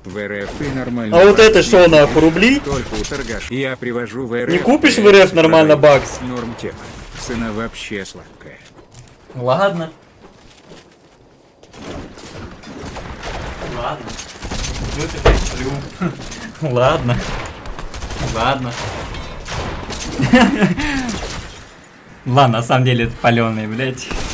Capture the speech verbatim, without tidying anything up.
В РФ ты нормально. А вот это что нахуй, рубли? Только у торгаш. Я привожу в РФ. Не купишь в РФ нормально бакс? Норм тема. Цена вообще сладкая. Ладно. Ладно. Ну теперь сплю. Ладно. Ладно. Ладно, на самом деле это паленый, блядь.